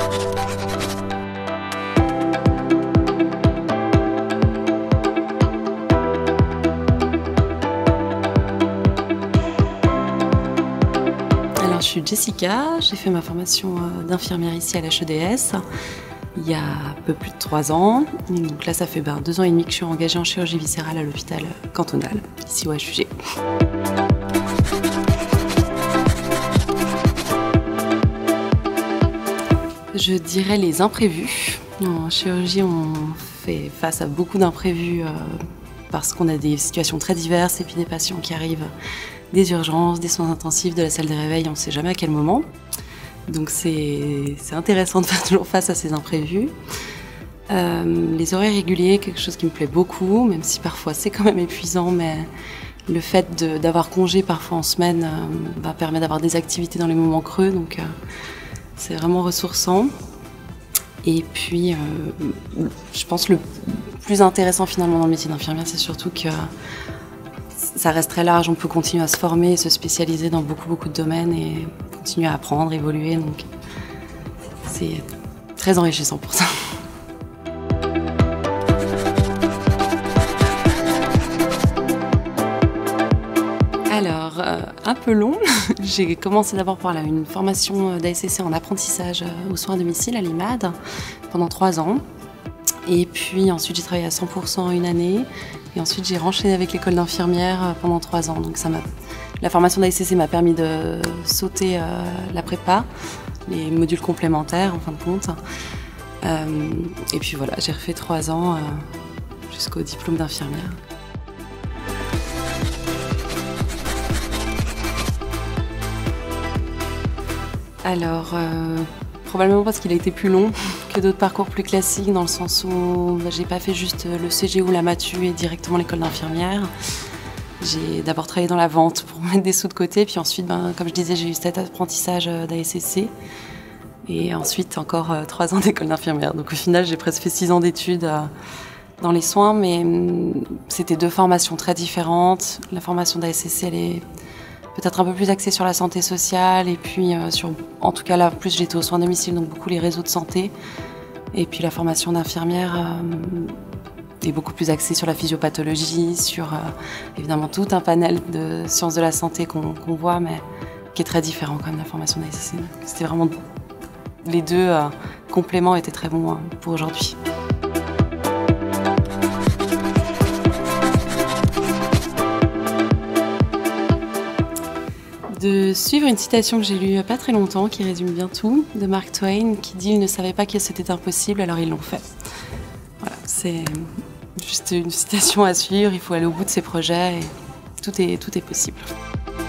Je suis Jessica, j'ai fait ma formation d'infirmière ici à l'HEDS il y a un peu plus de 3 ans. Et donc là, ça fait 2 ans et demi que je suis engagée en chirurgie viscérale à l'hôpital cantonal, ici au HUG. Je dirais les imprévus. En chirurgie, on fait face à beaucoup d'imprévus parce qu'on a des situations très diverses et puis des patients qui arrivent des urgences, des soins intensifs, de la salle des réveils, on ne sait jamais à quel moment. Donc c'est intéressant de faire toujours face à ces imprévus. Les horaires réguliers, quelque chose qui me plaît beaucoup, même si parfois c'est quand même épuisant, mais le fait d'avoir congé parfois en semaine permet d'avoir des activités dans les moments creux, donc c'est vraiment ressourçant. Et puis, je pense le plus intéressant finalement dans le métier d'infirmière, c'est surtout que ça reste très large, on peut continuer à se former, se spécialiser dans beaucoup de domaines et continuer à apprendre, évoluer, donc c'est très enrichissant pour ça. Alors, un peu long, j'ai commencé d'abord par une formation d'ASCC en apprentissage aux soins à domicile à l'IMAD pendant 3 ans. Et puis ensuite j'ai travaillé à 100% une année et ensuite j'ai renchaîné avec l'école d'infirmière pendant 3 ans. Donc la formation d'ASCC m'a permis de sauter la prépa, les modules complémentaires en fin de compte. Et puis voilà, j'ai refait 3 ans jusqu'au diplôme d'infirmière. Alors, probablement parce qu'il a été plus long que d'autres parcours plus classiques, dans le sens où j'ai pas fait juste le CG ou la Matu et directement l'école d'infirmière. J'ai d'abord travaillé dans la vente pour mettre des sous de côté, puis ensuite, comme je disais, j'ai eu cet apprentissage d'ASCC et ensuite encore 3 ans d'école d'infirmière. Donc au final, j'ai presque fait 6 ans d'études dans les soins, mais c'était 2 formations très différentes. La formation d'ASCC, elle est peut-être un peu plus axée sur la santé sociale et puis en tout cas là, plus j'étais aux soins à domicile, donc beaucoup les réseaux de santé. Et puis la formation d'infirmière est beaucoup plus axée sur la physiopathologie, sur évidemment tout un panel de sciences de la santé qu'on voit, mais qui est très différent quand même de la formation d'ASCC. C'était vraiment les 2 compléments étaient très bons pour aujourd'hui. De suivre une citation que j'ai lue il n'y a pas très longtemps, qui résume bien tout, de Mark Twain, qui dit « Ils ne savaient pas que c'était impossible, alors ils l'ont fait ». Voilà, c'est juste une citation à suivre, il faut aller au bout de ses projets et tout est possible.